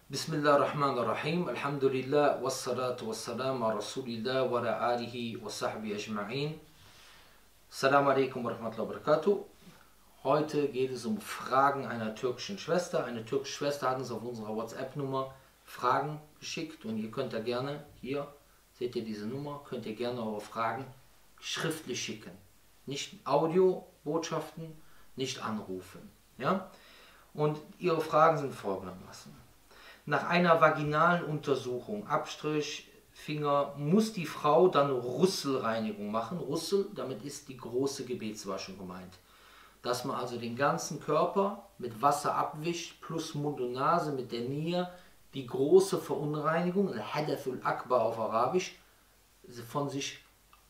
Bismillahirrahmanirrahim. Alhamdulillah. Wassalatu wassalamu ala Rasulillah wa ala alihi wa sahbihi ajma'in. Assalamu alaikum wa rahmatullahi wa barakatuh. Heute geht es um Fragen einer türkischen Schwester. Eine türkische Schwester hat uns auf unserer WhatsApp-Nummer Fragen geschickt und ihr könnt da gerne, hier seht ihr diese Nummer, könnt ihr gerne eure Fragen schriftlich schicken. Nicht Audiobotschaften, nicht anrufen. Ja? Und ihre Fragen sind folgendermaßen. Nach einer vaginalen Untersuchung, Abstrich, Finger, muss die Frau dann Russelreinigung machen. Russel, damit ist die große Gebetswaschung gemeint. Dass man also den ganzen Körper mit Wasser abwischt, plus Mund und Nase mit der Niere, die große Verunreinigung, Hadathul Akbar auf Arabisch, von sich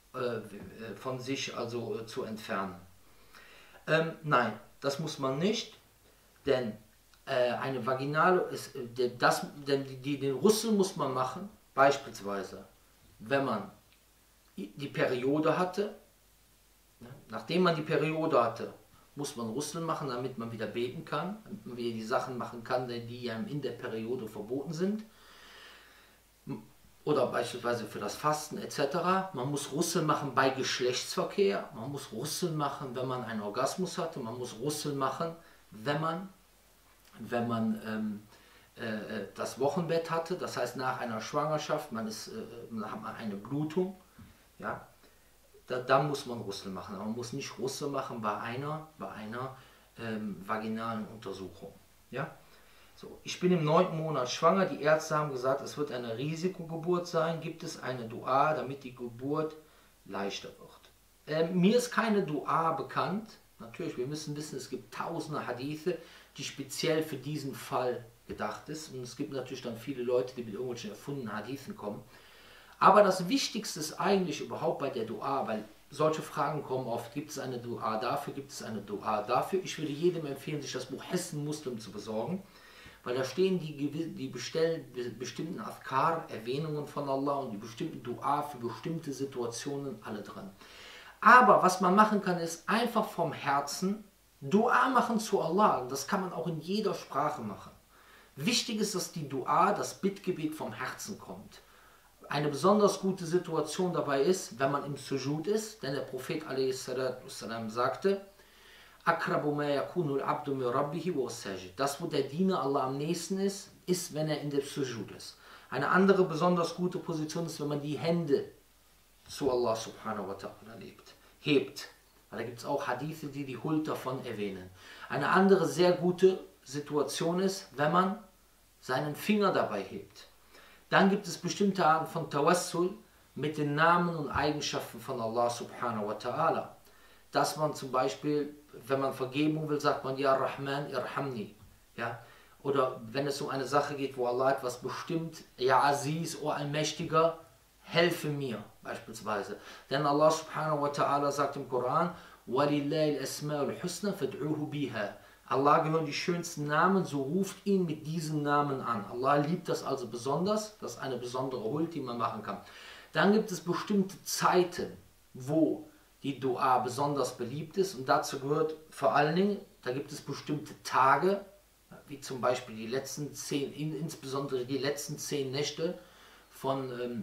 also zu entfernen. Nein, das muss man nicht, denn eine vaginale, den Russel muss man machen, beispielsweise, wenn man die Periode hatte. Nachdem man die Periode hatte, muss man Russel machen, damit man wieder beten kann, damit man wieder die Sachen machen kann, die einem in der Periode verboten sind. Oder beispielsweise für das Fasten etc. Man muss Russel machen bei Geschlechtsverkehr, man muss Russel machen, wenn man einen Orgasmus hatte, man muss Russel machen, wenn man das Wochenbett hatte, das heißt nach einer Schwangerschaft, man hat eine Blutung, ja, da muss man Russel machen, aber man muss nicht Russel machen bei einer vaginalen Untersuchung. Ja? So, ich bin im 9. Monat schwanger, die Ärzte haben gesagt, es wird eine Risikogeburt sein, gibt es eine Dua, damit die Geburt leichter wird. Mir ist keine Dua bekannt, natürlich, wir müssen wissen, es gibt tausende Hadithe, die speziell für diesen Fall gedacht ist. Und es gibt natürlich dann viele Leute, die mit irgendwelchen erfundenen Hadithen kommen. Aber das Wichtigste ist eigentlich überhaupt bei der Dua, weil solche Fragen kommen oft, gibt es eine Dua dafür, gibt es eine Dua dafür. Ich würde jedem empfehlen, sich das Buch Hisn Muslim zu besorgen, weil da stehen die bestimmten Adhkar, Erwähnungen von Allah und die bestimmten Dua für bestimmte Situationen alle drin. Aber was man machen kann, ist einfach vom Herzen Dua machen zu Allah. Das kann man auch in jeder Sprache machen. Wichtig ist, dass die Dua, das Bittgebet vom Herzen kommt. Eine besonders gute Situation dabei ist, wenn man im Sujud ist, denn der Prophet a.s. sagte, Akrabu ma yakunu al-abdu min rabbihi wa sajid. Das, wo der Diener Allah am nächsten ist, ist, wenn er in der Sujud ist. Eine andere besonders gute Position ist, wenn man die Hände zu Allah subhanahu wa ta'ala hebt. Weil da gibt es auch Hadithe, die die Huld davon erwähnen. Eine andere sehr gute Situation ist, wenn man seinen Finger dabei hebt. Dann gibt es bestimmte Arten von Tawassul mit den Namen und Eigenschaften von Allah subhanahu wa ta'ala. Dass man zum Beispiel, wenn man Vergebung will, sagt man, Ja Rahman, irhamni. Ja? Oder wenn es um eine Sache geht, wo Allah etwas bestimmt, Ja Aziz, O Allmächtiger, helfe mir, beispielsweise. Denn Allah subhanahu wa ta'ala sagt im Koran, وَلِلَّهِ الْأَسْمَاءُ الْحُسْنَى فَادْعُوهُ بِهَا. Allah gehören die schönsten Namen, so ruft ihn mit diesen Namen an. Allah liebt das also besonders, das ist eine besondere Huld, die man machen kann. Dann gibt es bestimmte Zeiten, wo die Dua besonders beliebt ist und dazu gehört vor allen Dingen, da gibt es bestimmte Tage, wie zum Beispiel die letzten 10, insbesondere die letzten 10 Nächte von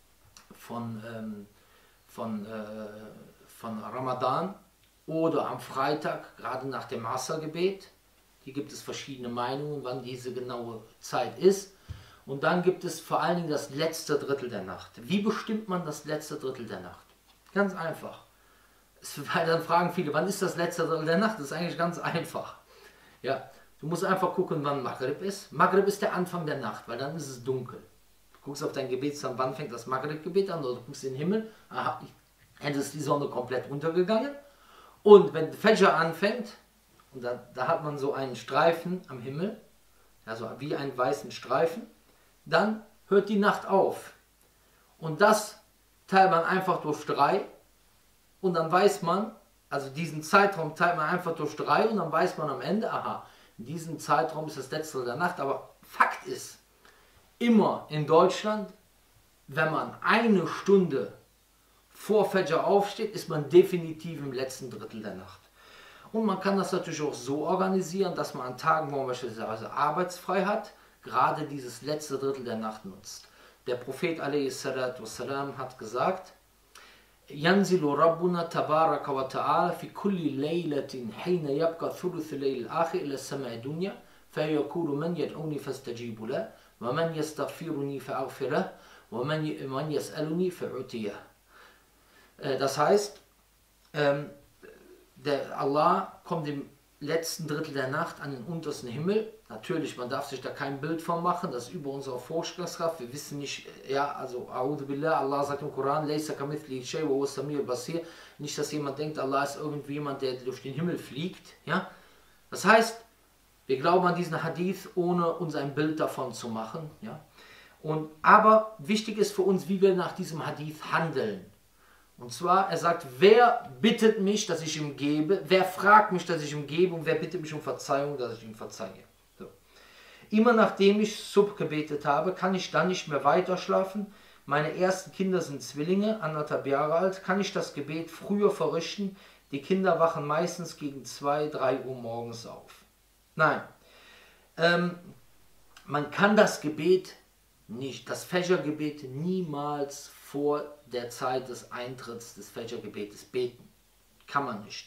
Ramadan oder am Freitag, gerade nach dem Asr-Gebet. Hier gibt es verschiedene Meinungen, wann diese genaue Zeit ist. Und dann gibt es vor allen Dingen das letzte Drittel der Nacht. Wie bestimmt man das letzte Drittel der Nacht? Ganz einfach. Weil dann fragen viele, wann ist das letzte Drittel der Nacht? Das ist eigentlich ganz einfach. Ja, du musst einfach gucken, wann Maghrib ist. Maghrib ist der Anfang der Nacht, weil dann ist es dunkel. Du guckst auf dein Gebetsamt, wann fängt das Maghrib-Gebet an, oder du guckst in den Himmel, aha, dann ist die Sonne komplett untergegangen. Und wenn Fajr anfängt, und da hat man so einen Streifen am Himmel, also wie einen weißen Streifen, dann hört die Nacht auf. Und das teilt man einfach durch 3 und dann weiß man, also diesen Zeitraum teilt man einfach durch 3 und dann weiß man am Ende, aha, in diesem Zeitraum ist das letzte der Nacht. Aber Fakt ist, immer in Deutschland, wenn man eine Stunde vor Fajr aufsteht, ist man definitiv im letzten Drittel der Nacht. Und man kann das natürlich auch so organisieren, dass man an Tagen, wo man beispielsweise arbeitsfrei hat, gerade dieses letzte Drittel der Nacht nutzt. Der Prophet a.s. hat gesagt, ينزل ربنا تبارك وتعالى في كل ليلة حين يبقى ثلث الليل الآخر إلى السماء الدنيا فيقول من يدعوني فاستجيب له ومن يستغفرني فأغفر له ومن يسألني فأعطيه. Das heißt, der Allah kommt im letzten Drittel der Nacht an den untersten Himmel. Natürlich, man darf sich da kein Bild von machen, das ist über unsere Vorstellungskraft. Wir wissen nicht, ja, also A'udhu Billah, Allah sagt im Koran, Laysa kamithlihi shay wa huwa as-sami'ul basir. Nicht, dass jemand denkt, Allah ist irgendwie jemand, der durch den Himmel fliegt. Ja? Das heißt, wir glauben an diesen Hadith, ohne uns ein Bild davon zu machen. Ja? Aber wichtig ist für uns, wie wir nach diesem Hadith handeln. Und zwar, er sagt, wer bittet mich, dass ich ihm gebe, wer fragt mich, dass ich ihm gebe und wer bittet mich um Verzeihung, dass ich ihm verzeihe. So. Immer nachdem ich Subh gebetet habe, kann ich dann nicht mehr weiter schlafen. Meine ersten Kinder sind Zwillinge, 1,5 Jahre alt, kann ich das Gebet früher verrichten. Die Kinder wachen meistens gegen 2, 3 Uhr morgens auf. Nein, man kann das Gebet nicht, das Fajr-Gebet niemals vor der Zeit des Eintritts des Fajr-Gebetes beten. Kann man nicht.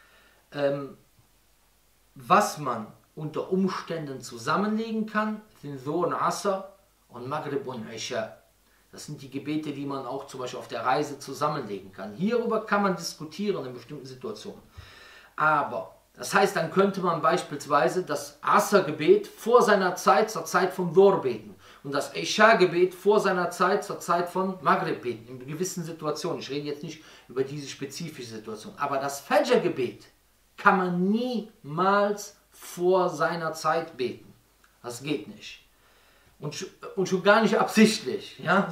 Was man unter Umständen zusammenlegen kann, sind Dhuhr und Asr und Maghrib und Isha. Das sind die Gebete, die man auch zum Beispiel auf der Reise zusammenlegen kann. Hierüber kann man diskutieren in bestimmten Situationen. Aber das heißt, dann könnte man beispielsweise das Asr-Gebet vor seiner Zeit zur Zeit vom Dhuhr beten und das Isha-Gebet vor seiner Zeit zur Zeit von Maghrib beten, in gewissen Situationen. Ich rede jetzt nicht über diese spezifische Situation. Aber das Fajr-Gebet kann man niemals vor seiner Zeit beten. Das geht nicht. Und schon gar nicht absichtlich. Ja?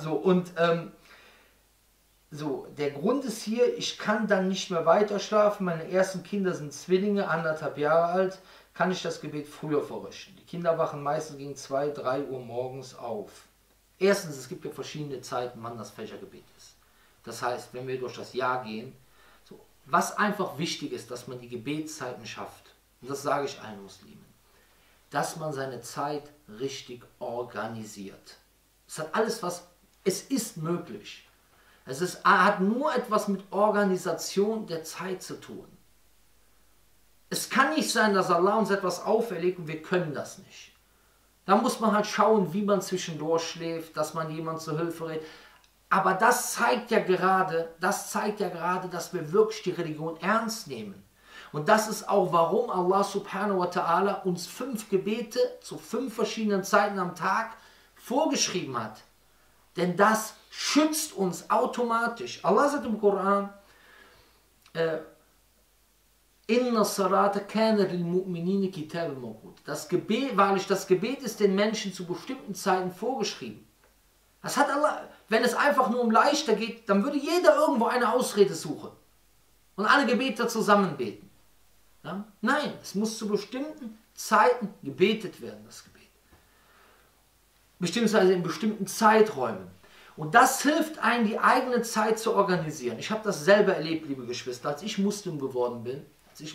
So, der Grund ist hier, ich kann dann nicht mehr weiter schlafen. Meine ersten Kinder sind Zwillinge, 1,5 Jahre alt. Kann ich das Gebet früher verrichten. Die Kinder wachen meistens gegen 2, 3 Uhr morgens auf. Erstens, es gibt ja verschiedene Zeiten, wann das Fajr-Gebet ist. Das heißt, wenn wir durch das Jahr gehen, so, was einfach wichtig ist, dass man die Gebetszeiten schafft, und das sage ich allen Muslimen, dass man seine Zeit richtig organisiert. Es ist möglich. Hat nur etwas mit Organisation der Zeit zu tun. Es kann nicht sein, dass Allah uns etwas auferlegt und wir können das nicht. Da muss man halt schauen, wie man zwischendurch schläft, dass man jemand zur Hilfe redet. Aber das zeigt ja gerade, dass wir wirklich die Religion ernst nehmen. Und das ist auch, warum Allah subhanahu wa ta'ala uns 5 Gebete zu 5 verschiedenen Zeiten am Tag vorgeschrieben hat. Denn das schützt uns automatisch. Allah sagt im Koran, Inna salata kana lil mu'minina kitabun mawqut. Das Gebet, wahrlich, das Gebet ist den Menschen zu bestimmten Zeiten vorgeschrieben. Das hat Allah, wenn es einfach nur um leichter geht, dann würde jeder irgendwo eine Ausrede suchen und alle Gebete zusammen beten. Ja? Nein, es muss zu bestimmten Zeiten gebetet werden, das Gebet. Beziehungsweise in bestimmten Zeiträumen. Und das hilft einem, die eigene Zeit zu organisieren. Ich habe das selber erlebt, liebe Geschwister, als ich Muslim geworden bin,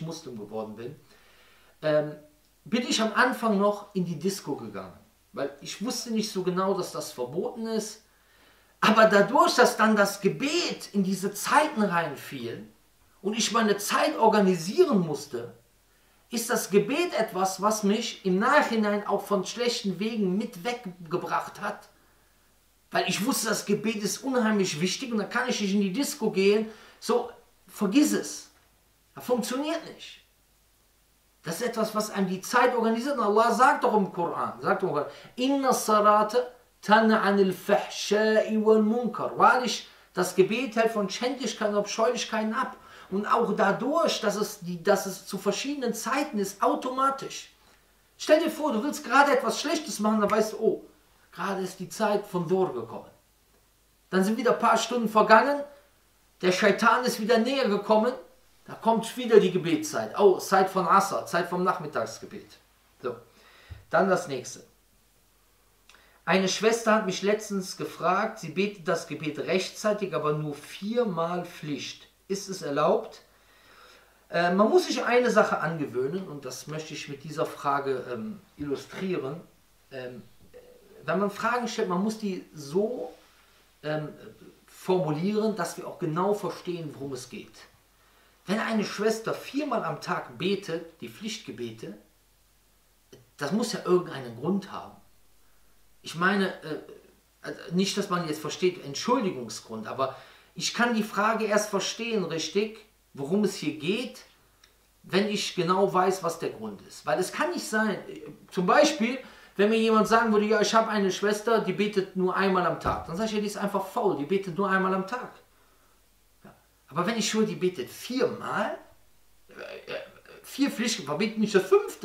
bin ich am Anfang noch in die Disco gegangen. Weil ich wusste nicht so genau, dass das verboten ist. Aber dadurch, dass dann das Gebet in diese Zeiten reinfiel und ich meine Zeit organisieren musste, ist das Gebet etwas, was mich im Nachhinein auch von schlechten Wegen mit weggebracht hat. Weil ich wusste, das Gebet ist unheimlich wichtig und dann kann ich nicht in die Disco gehen. So, vergiss es. Das funktioniert nicht. Das ist etwas, was einem die Zeit organisiert. Und Allah sagt doch im Koran, Inna salata tanha anil fahsha'i wal munkar. Wahrlich, das Gebet hält von Schändlichkeiten und Abscheulichkeiten ab. Und auch dadurch, dass es zu verschiedenen Zeiten ist, automatisch. Stell dir vor, du willst gerade etwas Schlechtes machen, dann weißt du, oh, gerade ist die Zeit von Dhuhr gekommen. Dann sind wieder ein paar Stunden vergangen, der Scheitan ist wieder näher gekommen, da kommt wieder die Gebetszeit. Oh, Zeit von Asr, Zeit vom Nachmittagsgebet. So, dann das nächste. Eine Schwester hat mich letztens gefragt, sie betet das Gebet rechtzeitig, aber nur 4-mal Pflicht. Ist es erlaubt? Man muss sich eine Sache angewöhnen und das möchte ich mit dieser Frage illustrieren. wenn man Fragen stellt, man muss die so formulieren, dass wir auch genau verstehen, worum es geht. Wenn eine Schwester 4-mal am Tag betet, die Pflichtgebete, das muss ja irgendeinen Grund haben. Ich meine, nicht, dass man jetzt versteht, Entschuldigungsgrund, aber ich kann die Frage erst verstehen, richtig, worum es hier geht, wenn ich genau weiß, was der Grund ist. Weil es kann nicht sein, zum Beispiel, wenn mir jemand sagen würde, ja, ich habe eine Schwester, die betet nur einmal am Tag, dann sage ich ja, die ist einfach faul, die betet nur einmal am Tag. Ja. Aber wenn ich höre, die betet 4-mal, 4 Pflichten, warum betet nicht das 5.?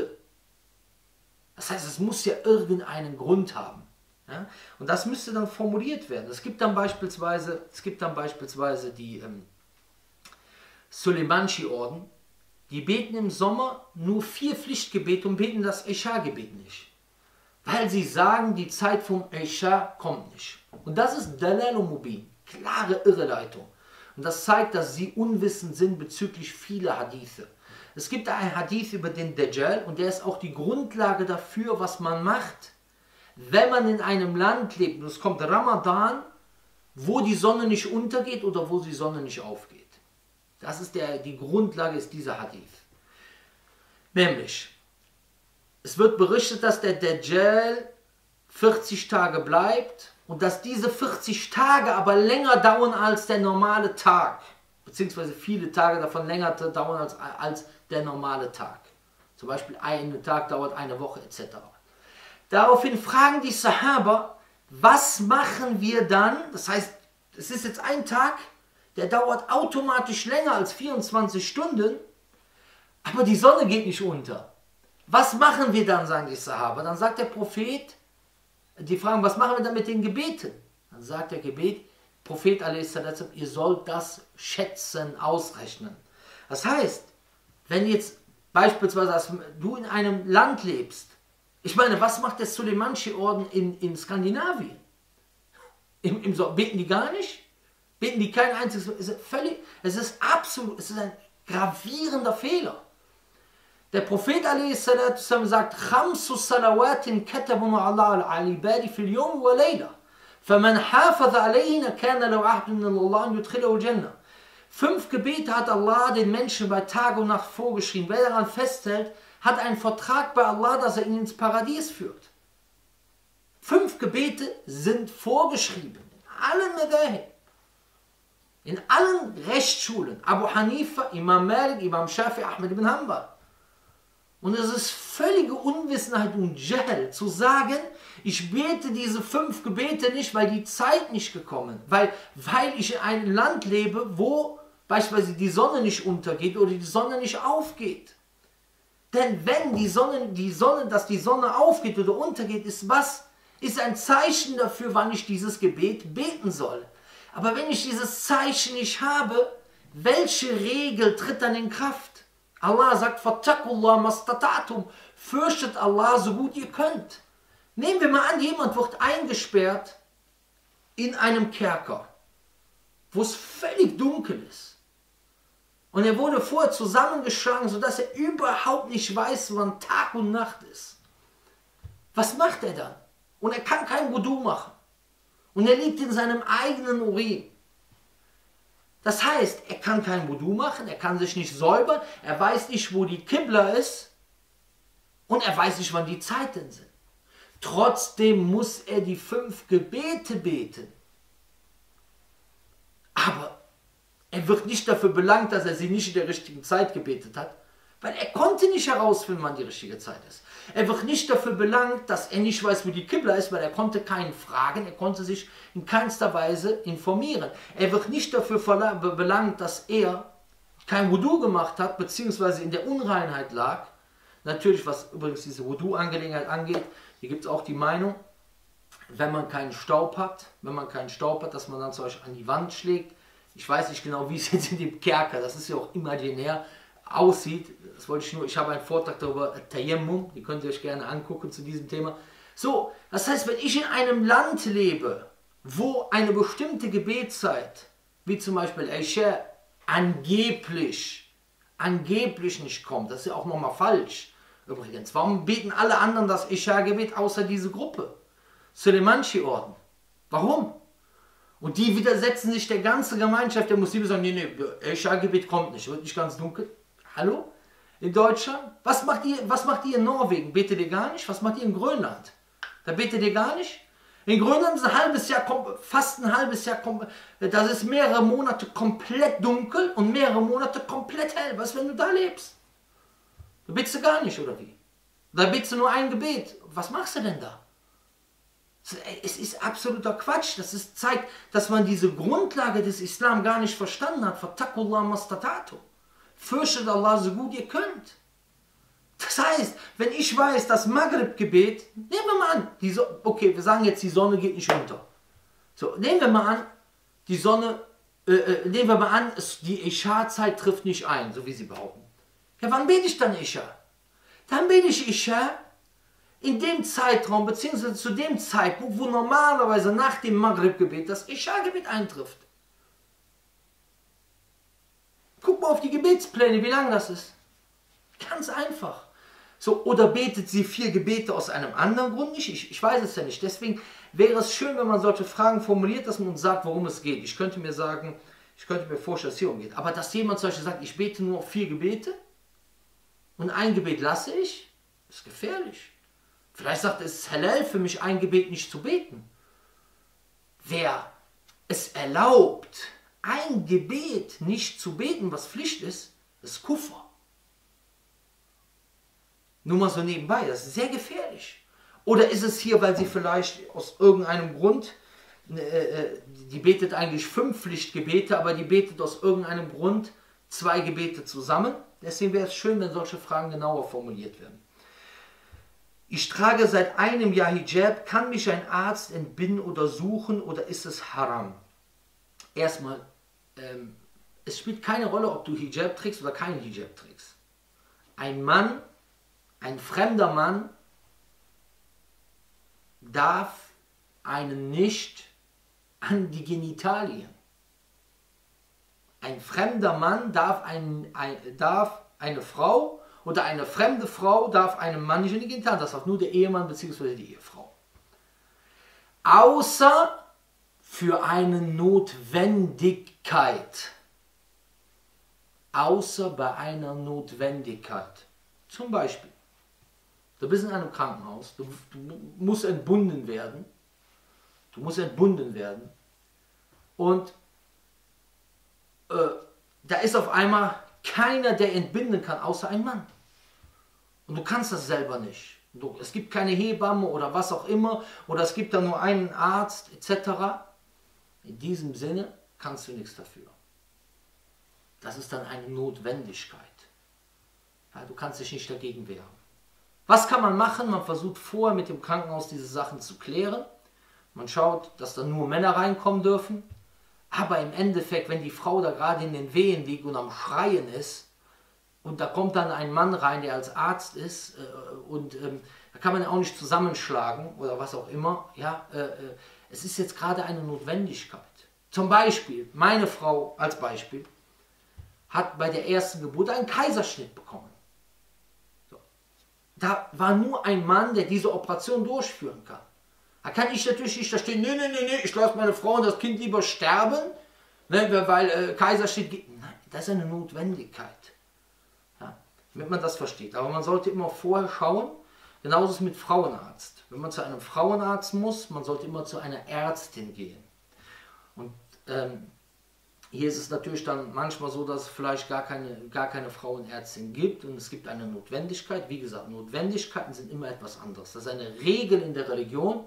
Das heißt, es muss ja irgendeinen Grund haben. Ja? Und das müsste dann formuliert werden. Es gibt dann beispielsweise die Suleimanchi-Orden, die beten im Sommer nur 4 Pflichtgebete und beten das Isha-Gebet nicht. Weil sie sagen, die Zeit vom Isha kommt nicht. Und das ist Dalal Mubin, klare Irreleitung. Und das zeigt, dass sie unwissend sind bezüglich vieler Hadithe. Es gibt einen Hadith über den Dajjal und der ist auch die Grundlage dafür, was man macht, wenn man in einem Land lebt, und es kommt Ramadan, wo die Sonne nicht untergeht oder wo die Sonne nicht aufgeht. Das ist die Grundlage ist dieser Hadith. Nämlich, es wird berichtet, dass der Dajjal 40 Tage bleibt und dass diese 40 Tage aber länger dauern als der normale Tag. Beziehungsweise viele Tage davon länger dauern als der normale Tag. Zum Beispiel ein Tag dauert eine Woche etc. Daraufhin fragen die Sahaba, was machen wir dann? Das heißt, es ist jetzt ein Tag, der dauert automatisch länger als 24 Stunden, aber die Sonne geht nicht unter. Was machen wir dann, sagen die Sahaba? Dann sagt der Prophet, die fragen, was machen wir dann mit den Gebeten? Dann sagt der Prophet a.s., ihr sollt das schätzen, ausrechnen. Das heißt, wenn jetzt beispielsweise du in einem Land lebst, ich meine, was macht der Suleimanchi-Orden in Skandinavien? Beten die gar nicht? Beten die kein einziges? Es ist ein gravierender Fehler. Der Prophet a.s. sagt, خَمْسُ صَلَوَاتٍ كَتَبُهُ اللَّهُ عَلَى الْعِبَادِ فِي الْيَوْمِ وَلَيْلَةٍ فَمَنْ حَافَظَ عَلَيْهِنَّ كَانَ لَهُ عَهْدٌ مِنَ اللَّهِ أَنْ يُدْخِلَهُ الْجَنَّةَ. 5 Gebete hat Allah den Menschen bei Tag und Nacht vorgeschrieben. Wer daran festhält, hat einen Vertrag bei Allah, dass er ihn ins Paradies führt. 5 Gebete sind vorgeschrieben. In allen Madahib. In allen Rechtsschulen. Abu Hanifa, Imam Malik, Imam Shafi, Ahmed ibn Hanbal. Und es ist völlige Unwissenheit und Jahl zu sagen, ich bete diese 5 Gebete nicht, weil die Zeit nicht gekommen ist. Weil ich in einem Land lebe, wo beispielsweise die Sonne nicht untergeht oder die Sonne nicht aufgeht. Denn wenn dass die Sonne aufgeht oder untergeht, ist ein Zeichen dafür, wann ich dieses Gebet beten soll. Aber wenn ich dieses Zeichen nicht habe, welche Regel tritt dann in Kraft? Allah sagt, Fattakullah mastata'tum, fürchtet Allah so gut ihr könnt. Nehmen wir mal an, jemand wird eingesperrt in einem Kerker, wo es völlig dunkel ist. Und er wurde vorher zusammengeschlagen, sodass er überhaupt nicht weiß, wann Tag und Nacht ist. Was macht er dann? Und er kann kein Wudu machen. Und er liegt in seinem eigenen Urin. Das heißt, er kann kein Wudu machen, er kann sich nicht säubern, er weiß nicht, wo die Qibla ist und er weiß nicht, wann die Zeiten sind. Trotzdem muss er die 5 Gebete beten. Aber er wird nicht dafür belangt, dass er sie nicht in der richtigen Zeit gebetet hat, weil er konnte nicht herausfinden, wann die richtige Zeit ist. Er wird nicht dafür belangt, dass er nicht weiß, wo die Qibla ist, weil er konnte keinen fragen, er konnte sich in keinster Weise informieren. Er wird nicht dafür belangt, dass er kein Wudu gemacht hat, beziehungsweise in der Unreinheit lag. Natürlich, was übrigens diese Wudu-Angelegenheit angeht, hier gibt es auch die Meinung, wenn man keinen Staub hat, dass man dann zum Beispiel an die Wand schlägt. Ich weiß nicht genau, wie es jetzt in dem Kerker, das ist ja auch imaginär, aussieht. Das wollte ich habe einen Vortrag darüber, Tayammum, die könnt ihr euch gerne angucken zu diesem Thema. So, das heißt, wenn ich in einem Land lebe, wo eine bestimmte Gebetszeit, wie zum Beispiel Isha, angeblich nicht kommt, das ist ja auch nochmal falsch. Übrigens, warum beten alle anderen das Isha-Gebet außer diese Gruppe? Soleimanchi-Orden. Warum? Und die widersetzen sich der ganzen Gemeinschaft der Muslime, sagen, nee, Isha-Gebet kommt nicht, wird nicht ganz dunkel. Hallo? In Deutschland? Was macht ihr in Norwegen? Betet ihr gar nicht? Was macht ihr in Grönland? Da betet ihr gar nicht? In Grönland ist ein halbes Jahr, fast ein halbes Jahr, das ist mehrere Monate komplett dunkel und mehrere Monate komplett hell. Was, wenn du da lebst? Da betest du gar nicht, oder wie? Da betest du nur ein Gebet. Was machst du denn da? Es ist absoluter Quatsch. Das zeigt, dass man diese Grundlage des Islam gar nicht verstanden hat. Fattakullah mastata'tum. Fürchtet Allah so gut ihr könnt. Das heißt, wenn ich weiß, das Maghrib-Gebet, nehmen wir mal an, okay, wir sagen jetzt, die Sonne geht nicht unter. So, nehmen wir mal an, die Sonne, nehmen wir mal an, die Isha-Zeit trifft nicht ein, so wie sie behaupten. Ja, wann bete ich dann Isha? Dann bete ich Isha in dem Zeitraum, beziehungsweise zu dem Zeitpunkt, wo normalerweise nach dem Maghrib-Gebet das Isha-Gebet eintrifft. Guck mal auf die Gebetspläne, wie lang das ist. Ganz einfach. So, oder betet sie 4 Gebete aus einem anderen Grund nicht? Ich weiß es ja nicht. Deswegen wäre es schön, wenn man solche Fragen formuliert, dass man uns sagt, worum es geht. Ich könnte mir vorstellen, dass es hier umgeht. Aber dass jemand zum Beispiel sagt, ich bete nur 4 Gebete und ein Gebet lasse ich, ist gefährlich. Vielleicht sagt es ist halal für mich, ein Gebet nicht zu beten. Wer es erlaubt, ein Gebet nicht zu beten, was Pflicht ist, ist Kufr. Nur mal so nebenbei, das ist sehr gefährlich. Oder ist es hier, weil sie vielleicht aus irgendeinem Grund, die betet eigentlich 5 Pflichtgebete, aber die betet aus irgendeinem Grund 2 Gebete zusammen. Deswegen wäre es schön, wenn solche Fragen genauer formuliert werden. Ich trage seit einem Jahr Hijab, kann mich ein Arzt entbinden oder suchen oder ist es haram? Erstmal, es spielt keine Rolle, ob du Hijab trägst oder keinen Hijab trägst. Ein Mann, ein fremder Mann darf einen nicht an die Genitalien. Ein fremder Mann darf eine Frau oder eine fremde Frau darf einem Mann nicht an die Genitalien. Das darf nur der Ehemann bzw. die Ehefrau. Außer für eine Notwendigkeit. Außer bei einer Notwendigkeit. Zum Beispiel, du bist in einem Krankenhaus, du musst entbunden werden. Du musst entbunden werden. Und da ist auf einmal keiner, der entbinden kann, außer ein Mann. Und du kannst das selber nicht. Es gibt keine Hebamme oder was auch immer, oder es gibt da nur einen Arzt etc. In diesem Sinne kannst du nichts dafür. Das ist dann eine Notwendigkeit. Ja, du kannst dich nicht dagegen wehren. Was kann man machen? Man versucht vorher mit dem Krankenhaus diese Sachen zu klären. Man schaut, dass da nur Männer reinkommen dürfen. Aber im Endeffekt, wenn die Frau da gerade in den Wehen liegt und am Schreien ist, und da kommt dann ein Mann rein, der als Arzt ist, da kann man auch nicht zusammenschlagen oder was auch immer. Ja, es ist jetzt gerade eine Notwendigkeit. Zum Beispiel, meine Frau als Beispiel hat bei der ersten Geburt einen Kaiserschnitt bekommen. So. Da war nur ein Mann, der diese Operation durchführen kann. Da kann ich natürlich nicht da stehen, nee, ich lasse meine Frau und das Kind lieber sterben, ne, weil Kaiserschnitt geht. Nein, das ist eine Notwendigkeit. Ja, damit man das versteht. Aber man sollte immer vorher schauen, genauso ist es mit Frauenarzt. Wenn man zu einem Frauenarzt muss, man sollte immer zu einer Ärztin gehen. Und hier ist es natürlich dann manchmal so, dass es vielleicht gar keine Frauenärztin gibt und es gibt eine Notwendigkeit. Wie gesagt, Notwendigkeiten sind immer etwas anderes. Das ist eine Regel in der Religion.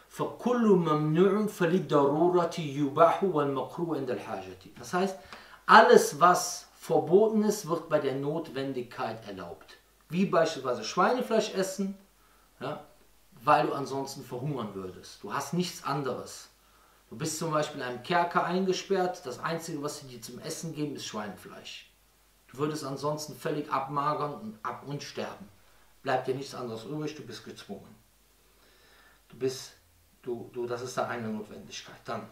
Das heißt, alles was verboten ist, wird bei der Notwendigkeit erlaubt. Wie beispielsweise Schweinefleisch essen, ja, weil du ansonsten verhungern würdest. Du hast nichts anderes. Du bist zum Beispiel in einem Kerker eingesperrt, das Einzige, was sie dir zum Essen geben, ist Schweinefleisch. Du würdest ansonsten völlig abmagern und sterben. Bleibt dir nichts anderes übrig, du bist gezwungen. Das ist da eine Notwendigkeit. Dann,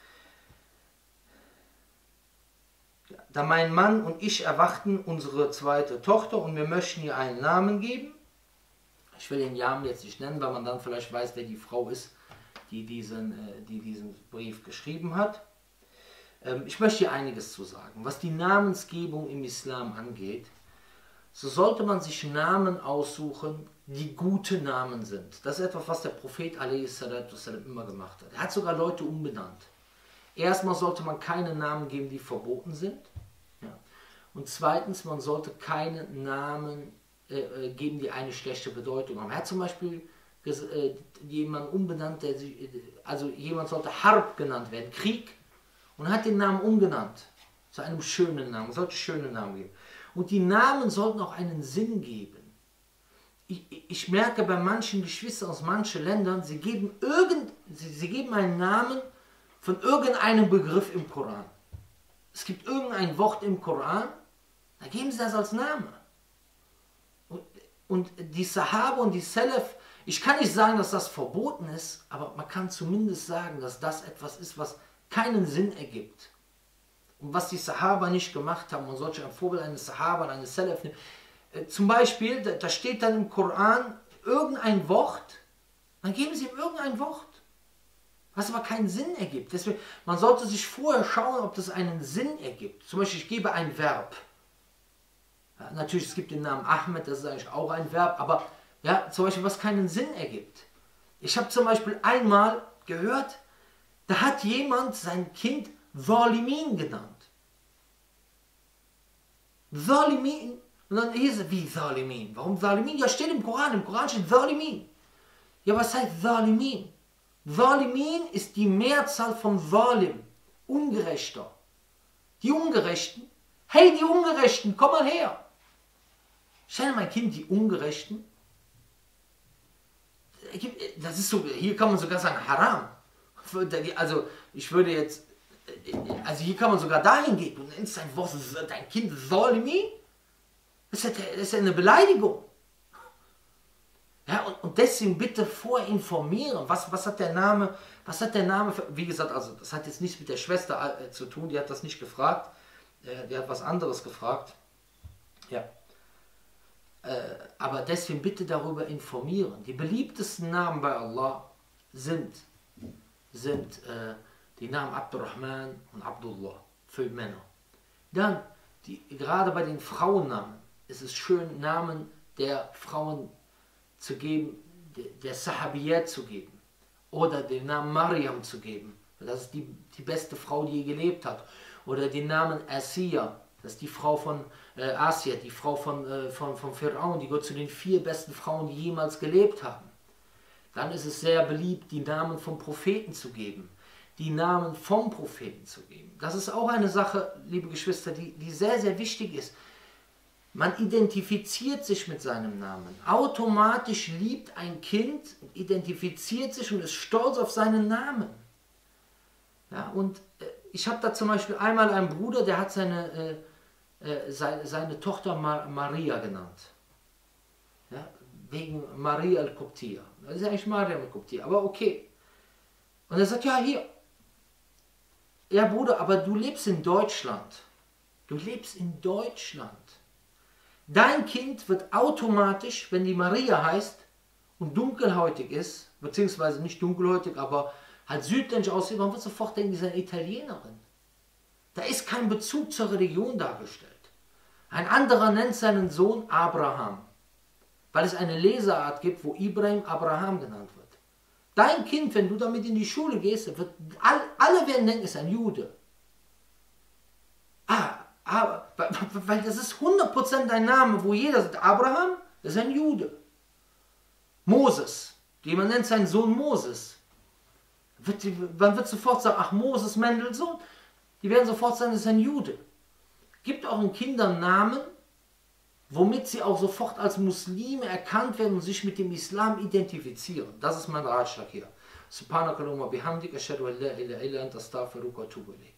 da mein Mann und ich erwarten unsere zweite Tochter und wir möchten ihr einen Namen geben. Ich will den Namen jetzt nicht nennen, weil man dann vielleicht weiß, wer die Frau ist, die diesen Brief geschrieben hat. Ich möchte hier einiges zu sagen. Was die Namensgebung im Islam angeht, so sollte man sich Namen aussuchen, die gute Namen sind. Das ist etwas, was der Prophet a.s. immer gemacht hat. Er hat sogar Leute umbenannt. Erstmal sollte man keine Namen geben, die verboten sind. Ja. Und zweitens, man sollte keine Namen geben, die eine schlechte Bedeutung haben. Er hat zum Beispiel jemanden umbenannt, also jemand sollte Harb genannt werden, Krieg, und hat den Namen umgenannt zu einem schönen Namen. Man sollte schöne Namen geben. Und die Namen sollten auch einen Sinn geben. Ich merke bei manchen Geschwistern aus manchen Ländern, sie geben einen Namen von irgendeinem Begriff im Koran. Es gibt irgendein Wort im Koran, da geben sie das als Name. Und die Sahaba und die Salaf, ich kann nicht sagen, dass das verboten ist, aber man kann zumindest sagen, dass das etwas ist, was keinen Sinn ergibt. Und was die Sahaba nicht gemacht haben, und solche ein Vorbild eines Sahaba und eines Salaf, zum Beispiel, da steht dann im Koran irgendein Wort, dann geben sie ihm irgendein Wort, was aber keinen Sinn ergibt. Deswegen, man sollte sich vorher schauen, ob das einen Sinn ergibt. Zum Beispiel, ich gebe ein Verb. Ja, natürlich, es gibt den Namen Ahmed, das ist eigentlich auch ein Verb, aber ja, zum Beispiel, was keinen Sinn ergibt. Ich habe zum Beispiel einmal gehört, da hat jemand sein Kind Zalimin genannt. Zalimin. Und dann hieß es, wie Zalimin? Warum Zalimin? Ja, steht im Koran steht Zalimin. Ja, was heißt Zalimin? Zalimin ist die Mehrzahl von Zalim, Ungerechter. Die Ungerechten, hey, die Ungerechten, komm mal her. Ich nenne mein Kind die Ungerechten. Das ist so, hier kann man sogar sagen Haram. Also ich würde jetzt, also hier kann man sogar dahin gehen, du nennst dein Kind Zalimin. Das ist ja eine Beleidigung. Ja, und deswegen bitte vorinformieren. Was hat der Name, wie gesagt, also das hat jetzt nichts mit der Schwester zu tun, die hat das nicht gefragt, die hat was anderes gefragt. Ja. Aber deswegen bitte darüber informieren. Die beliebtesten Namen bei Allah sind die Namen Abdurrahman und Abdullah für Männer. Dann, gerade bei den Frauennamen, ist es schön, Namen der Frauen zu geben, der Sahabiyat zu geben. Oder den Namen Mariam zu geben. Das ist die beste Frau, die je gelebt hat. Oder den Namen Asiya. Das ist die Frau von Asia, die Frau von Pharaon. Die gehört zu den 4 besten Frauen, die jemals gelebt haben. Dann ist es sehr beliebt, die Namen von Propheten zu geben. Die Namen vom Propheten zu geben. Das ist auch eine Sache, liebe Geschwister, die sehr, sehr wichtig ist. Man identifiziert sich mit seinem Namen. Automatisch liebt ein Kind, identifiziert sich und ist stolz auf seinen Namen. Ja, und ich habe da zum Beispiel einmal einen Bruder, der hat seine Tochter Maria genannt. Ja, wegen Maria al-Qubtiya. Das ist ja eigentlich Maria al-Qubtiya, aber okay. Und er sagt, ja, hier. Ja, Bruder, aber du lebst in Deutschland. Du lebst in Deutschland. Dein Kind wird automatisch, wenn die Maria heißt und dunkelhäutig ist, beziehungsweise nicht dunkelhäutig, aber halt südländisch aussieht, man wird sofort denken, die ist eine Italienerin. Da ist kein Bezug zur Religion dargestellt. Ein anderer nennt seinen Sohn Abraham, weil es eine Leseart gibt, wo Ibrahim Abraham genannt wird. Dein Kind, wenn du damit in die Schule gehst, alle werden denken, es ist ein Jude. Weil das ist 100% ein Name, wo jeder sagt, Abraham, das ist ein Jude. Moses, jemand nennt seinen Sohn Moses. Man wird sofort sagen, ach, Moses, Mendelssohn. Die werden sofort sagen, das ist ein Jude. Gibt auch in Kindern Namen, womit sie auch sofort als Muslime erkannt werden und sich mit dem Islam identifizieren. Das ist mein Ratschlag hier. Subhanakallahumma bihamdik, ashhadu an la ilaha illa anta astaghfiruka wa atubu ilayk.